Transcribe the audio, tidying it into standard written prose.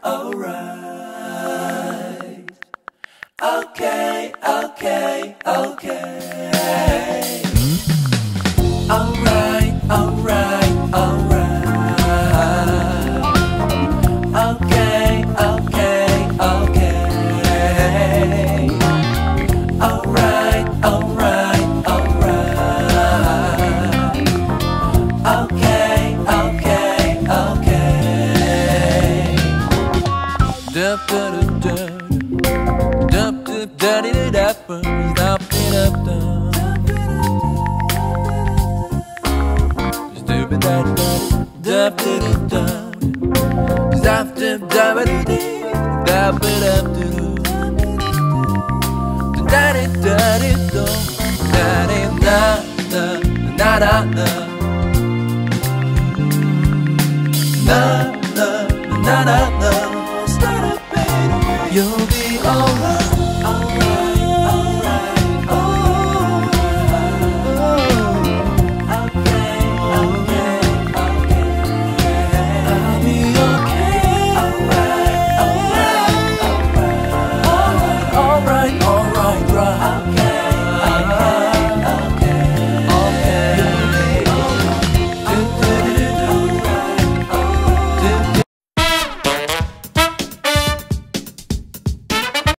alright. Okay, okay, okay. Alright, alright, alright. Okay, okay, okay. Alright, alright, alright. Okay, okay, okay. Dup dup dup dup dup dup dup dup dup na na na na